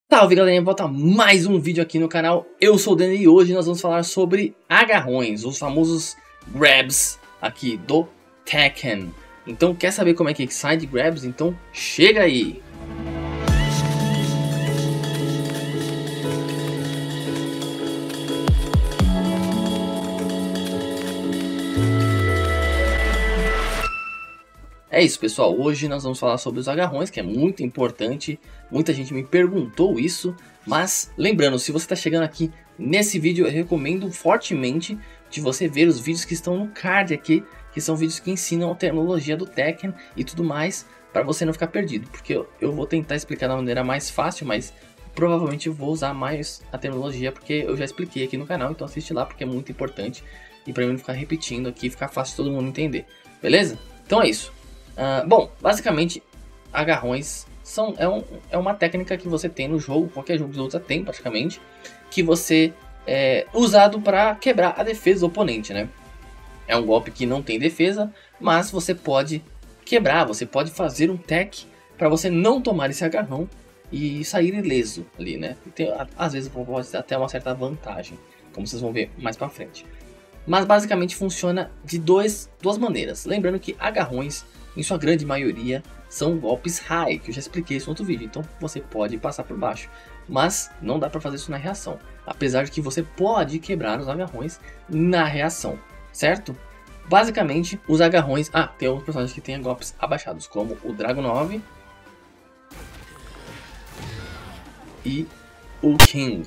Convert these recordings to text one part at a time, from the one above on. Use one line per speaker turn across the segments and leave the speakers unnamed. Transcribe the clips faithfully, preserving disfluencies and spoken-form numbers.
Salve galerinha, volta mais um vídeo aqui no canal. Eu sou o Dani e hoje nós vamos falar sobre agarrões, os famosos grabs aqui do Tekken. Então quer saber como é que sai de grabs? Então chega aí! É isso pessoal, hoje nós vamos falar sobre os agarrões, que é muito importante, muita gente me perguntou isso, mas lembrando, se você está chegando aqui nesse vídeo, eu recomendo fortemente de você ver os vídeos que estão no card aqui, que são vídeos que ensinam a terminologia do Tekken e tudo mais, para você não ficar perdido, porque eu, eu vou tentar explicar da maneira mais fácil, mas provavelmente eu vou usar mais a terminologia, porque eu já expliquei aqui no canal, então assiste lá, porque é muito importante, e para mim não ficar repetindo aqui, ficar fácil todo mundo entender, beleza? Então é isso. Uh, bom, basicamente, agarrões são, é, um, é uma técnica que você tem no jogo, qualquer jogo de luta tem praticamente, que você é usado para quebrar a defesa do oponente, né? É um golpe que não tem defesa, mas você pode quebrar, você pode fazer um tech para você não tomar esse agarrão e sair ileso ali, né? E tem, às vezes pode ter até uma certa vantagem, como vocês vão ver mais para frente. Mas basicamente funciona de dois, duas maneiras, lembrando que agarrões, em sua grande maioria, são golpes high, que eu já expliquei isso no outro vídeo, então você pode passar por baixo. Mas não dá para fazer isso na reação, apesar de que você pode quebrar os agarrões na reação, certo? Basicamente, os agarrões... Ah, tem alguns personagens que têm golpes abaixados, como o Dragunov e o King.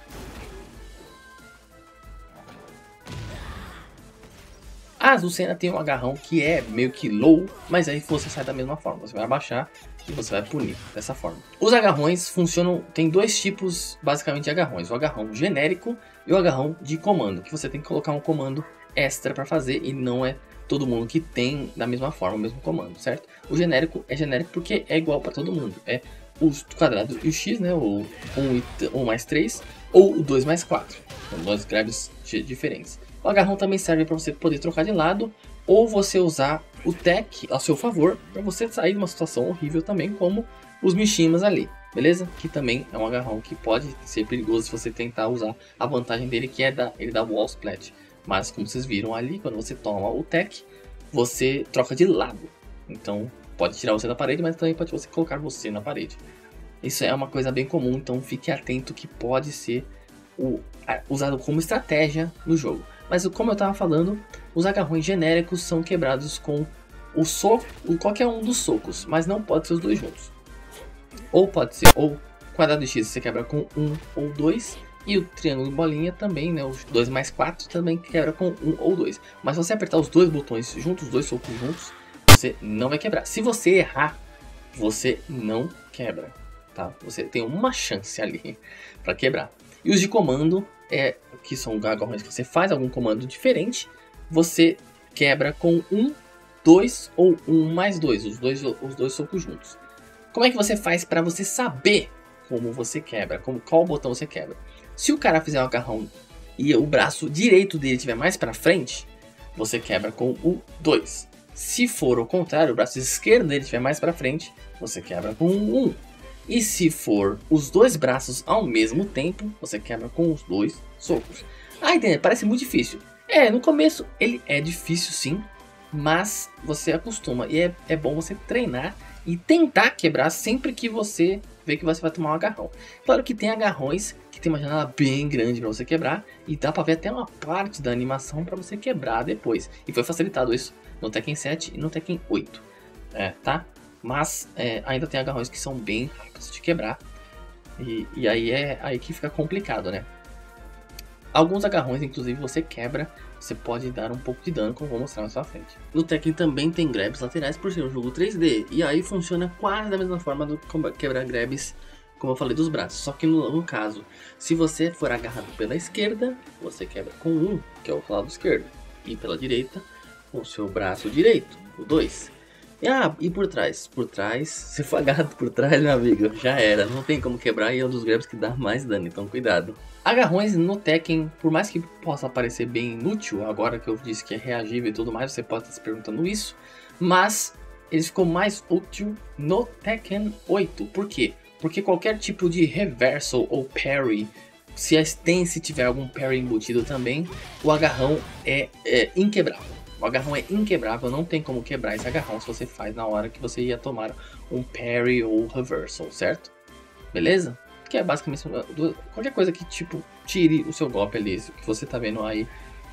A Azucena tem um agarrão que é meio que low, mas aí você sai da mesma forma, você vai abaixar e você vai punir dessa forma. Os agarrões funcionam, tem dois tipos basicamente de agarrões, o agarrão genérico e o agarrão de comando, que você tem que colocar um comando extra para fazer e não é todo mundo que tem da mesma forma o mesmo comando, certo? O genérico é genérico porque é igual para todo mundo, é o quadrado e o X, né, o um mais três ou o dois mais quatro, são dois grabs diferentes. O agarrão também serve para você poder trocar de lado ou você usar o tech a seu favor para você sair de uma situação horrível também, como os Mishimas ali, beleza? Que também é um agarrão que pode ser perigoso se você tentar usar a vantagem dele, que é da, ele dá wall splat. Mas como vocês viram ali, quando você toma o tech, você troca de lado. Então pode tirar você da parede, mas também pode você colocar você na parede. Isso é uma coisa bem comum, então fique atento que pode ser o, usado como estratégia no jogo. Mas como eu estava falando, os agarrões genéricos são quebrados com o soco, qualquer um dos socos, mas não pode ser os dois juntos. Ou pode ser ou quadrado e X você quebra com um ou dois, e o triângulo bolinha também, né, os dois mais quatro também quebra com um ou dois. Mas se você apertar os dois botões juntos, os dois socos juntos, você não vai quebrar. Se você errar, você não quebra, tá? Você tem uma chance ali para quebrar. E os de comando, é, que são agarrões que você faz algum comando diferente, você quebra com um, dois ou um mais dois, os dois, os dois socos juntos. Como é que você faz para você saber como você quebra, como, qual botão você quebra? Se o cara fizer um agarrão e o braço direito dele estiver mais para frente, você quebra com o dois. Se for o contrário, o braço esquerdo dele estiver mais para frente, você quebra com o um. E se for os dois braços ao mesmo tempo, você quebra com os dois socos. Ah, entende? Parece muito difícil. É, no começo ele é difícil sim, mas você acostuma. E é, é bom você treinar e tentar quebrar sempre que você vê que você vai tomar um agarrão. Claro que tem agarrões que tem uma janela bem grande para você quebrar. E dá para ver até uma parte da animação para você quebrar depois. E foi facilitado isso no Tekken sete e no Tekken oito. É, tá? Mas é, ainda tem agarrões que são bem rápidos de quebrar. E, e aí é aí que fica complicado, né? Alguns agarrões, inclusive, você quebra, você pode dar um pouco de dano, como eu vou mostrar mais pra frente. No Tekken também tem grabs laterais por ser um jogo três D. E aí funciona quase da mesma forma do quebrar grabs, como eu falei, dos braços. Só que no, no caso, se você for agarrado pela esquerda, você quebra com um, que é o lado esquerdo. E pela direita, com o seu braço direito, o dois. E, ah, e por trás? Por trás, se for agarrado por trás, meu amigo, já era. Não tem como quebrar e é um dos grabs que dá mais dano, então cuidado. Agarrões no Tekken, por mais que possa parecer bem inútil, agora que eu disse que é reagível e tudo mais, você pode estar se perguntando isso. Mas ele ficou mais útil no Tekken oito. Por quê? porque qualquer tipo de reversal ou parry, se a stance tiver algum parry embutido também, o agarrão é, é inquebrável. O agarrão é inquebrável, não tem como quebrar esse agarrão se você faz na hora que você ia tomar um parry ou reversal, certo? Beleza? Que é basicamente qualquer coisa que tipo tire o seu golpe ali, que você tá vendo aí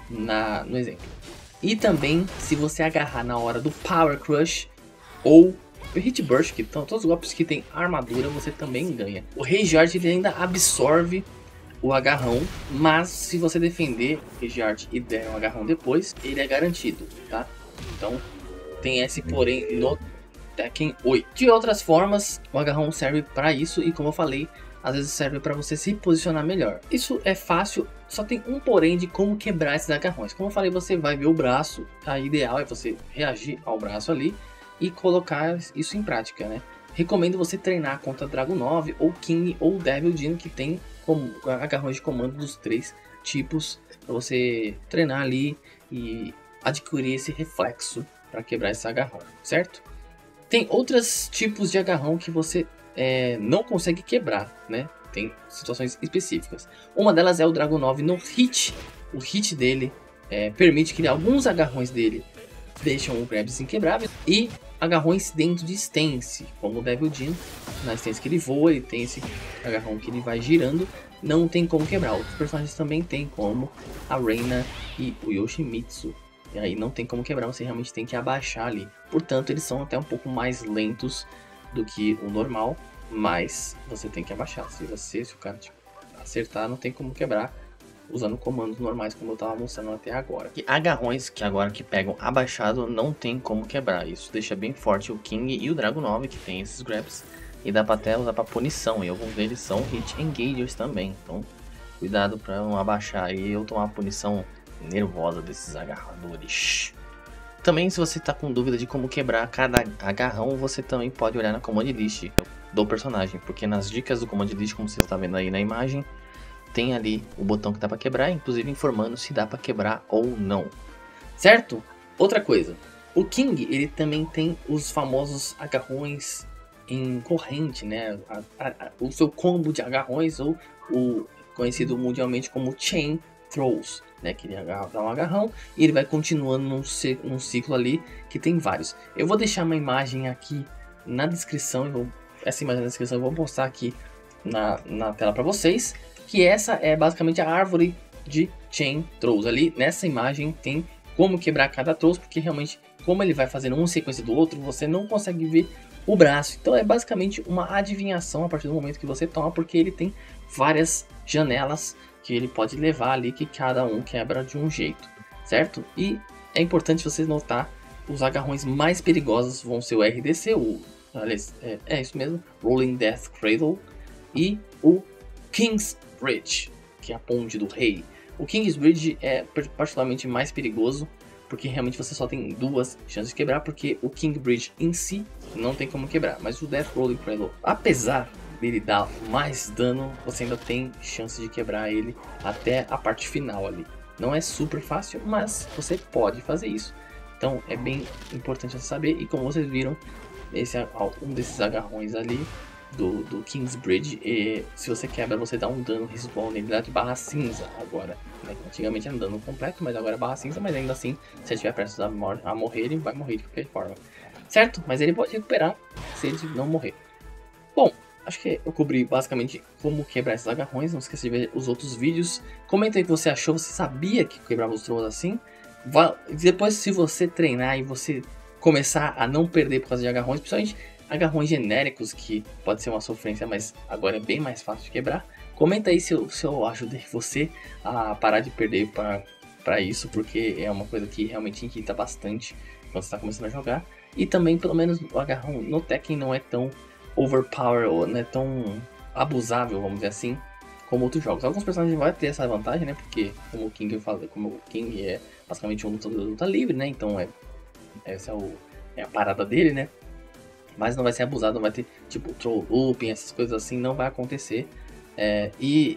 na, no exemplo. E também, se você agarrar na hora do Power Crush ou o Hit Burst, que estão todos os golpes que tem armadura, você também ganha. O Rage Art ele ainda absorve o agarrão, mas se você defender o Rage Art e der um agarrão depois, ele é garantido, tá? Então tem esse porém no Tekken oito. De outras formas, o agarrão serve para isso e, como eu falei, às vezes serve para você se posicionar melhor. Isso é fácil, só tem um porém de como quebrar esses agarrões. Como eu falei, você vai ver o braço, a ideal é você reagir ao braço ali e colocar isso em prática, né? Recomendo você treinar contra Dragon nove ou King ou Devil Jin, que tem como agarrões de comando dos três tipos, para você treinar ali e adquirir esse reflexo para quebrar esse agarrão, certo? Tem outros tipos de agarrão que você é, não consegue quebrar, né? Tem situações específicas. Uma delas é o Dragon nove no hit. O hit dele é, permite que alguns agarrões dele deixam o grabs inquebrável e agarrões dentro de stance, como o Devil Jin. Na stance que ele voa, ele tem esse agarrão que ele vai girando, não tem como quebrar. Outros personagens também tem, como a Reina e o Yoshimitsu. E aí não tem como quebrar, você realmente tem que abaixar ali. Portanto, eles são até um pouco mais lentos do que o normal, mas você tem que abaixar. Se você, se o cara tipo, acertar, não tem como quebrar usando comandos normais, como eu estava mostrando até agora. E agarrões que agora que pegam abaixado não tem como quebrar. Isso deixa bem forte o King e o Dragon nove, que tem esses grabs. E dá pra até usar pra punição, e alguns deles são hit engagers também. Então, cuidado pra não abaixar e eu tomar punição nervosa desses agarradores. Também, se você tá com dúvida de como quebrar cada agarrão, você também pode olhar na command list do personagem, porque nas dicas do command list, como você está vendo aí na imagem, tem ali o botão que dá para quebrar, inclusive informando se dá para quebrar ou não, certo? Outra coisa, o King ele também tem os famosos agarrões em corrente, né? A, a, a, o seu combo de agarrões, ou o conhecido mundialmente como Chain Throws, né? Que ele agarra, dá um agarrão e ele vai continuando num, num ciclo ali que tem vários. Eu vou deixar uma imagem aqui na descrição, eu vou, essa imagem na descrição eu vou postar aqui na, na tela para vocês, que essa é basicamente a árvore de Chain Throws. Ali nessa imagem tem como quebrar cada throws, porque realmente como ele vai fazendo um sequência do outro, você não consegue ver o braço. Então é basicamente uma adivinhação a partir do momento que você toma, porque ele tem várias janelas que ele pode levar ali, que cada um quebra de um jeito, certo? E é importante você notar, os agarrões mais perigosos vão ser o R D C, o, é, é isso mesmo, Rolling Death Cradle, e o King's Bridge, que é a ponte do rei. O King's Bridge é particularmente mais perigoso, porque realmente você só tem duas chances de quebrar, porque o King Bridge em si não tem como quebrar, mas o Death Rolling Cradle, apesar dele dar mais dano, você ainda tem chance de quebrar ele até a parte final ali. Não é super fácil, mas você pode fazer isso. Então é bem importante você saber, e como vocês viram, esse é um desses agarrões ali do, do King's Bridge, e se você quebra, você dá um dano respawn nele, dá de barra cinza agora, né? Antigamente era um dano completo, mas agora é barra cinza, mas ainda assim, se ele estiver prestes a, mor a morrer, ele vai morrer de qualquer forma, certo? Mas ele pode recuperar se ele não morrer. Bom, acho que eu cobri basicamente como quebrar esses agarrões. Não esqueça de ver os outros vídeos. Comenta aí o que você achou, você sabia que quebrava os throws assim? Depois, se você treinar e você começar a não perder por causa de agarrões, principalmente agarrões genéricos, que pode ser uma sofrência, mas agora é bem mais fácil de quebrar, comenta aí se eu, se eu ajudei você a parar de perder para isso, porque é uma coisa que realmente irrita bastante quando você está começando a jogar. E também, pelo menos, o agarrão no Tekken não é tão overpower, ou não é tão abusável, vamos dizer assim, como outros jogos. Alguns personagens vão ter essa vantagem, né? Porque como o King eu falei, como o King é basicamente um lutador de luta livre, né? Então é essa é, o, é a parada dele, né? Mas não vai ser abusado, não vai ter tipo throw looping, essas coisas assim, não vai acontecer. É, e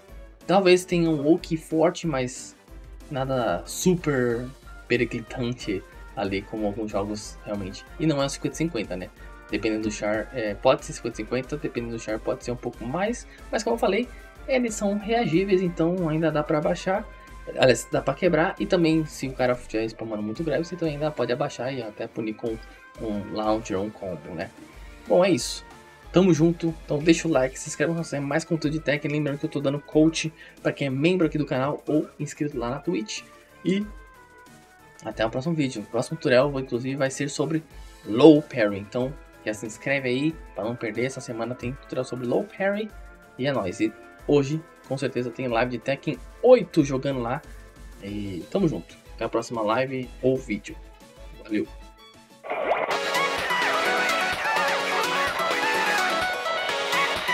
talvez tenha um Woki forte, mas nada super periclitante ali, como alguns jogos realmente. E não é um cinquenta cinquenta, né? Dependendo do char, é, pode ser cinquenta cinquenta, dependendo do char pode ser um pouco mais. Mas como eu falei, eles são reagíveis, então ainda dá pra abaixar. Aliás, dá pra quebrar. E também, se o cara estiver spamando muito grave, você também ainda pode abaixar e até punir com um launcher ou um combo, né? Bom, é isso. Tamo junto, então deixa o like, se inscreve para receber mais conteúdo de tech. Lembrando que eu tô dando coach para quem é membro aqui do canal ou inscrito lá na Twitch. E até o próximo vídeo. O próximo tutorial, inclusive, vai ser sobre low parry. Então, já se inscreve aí para não perder. Essa semana tem tutorial sobre low parry. E é nóis. E hoje, com certeza, tem live de Tekken oito jogando lá. E tamo junto. Até a próxima live ou vídeo. Valeu!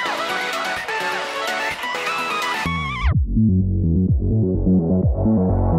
Thank you.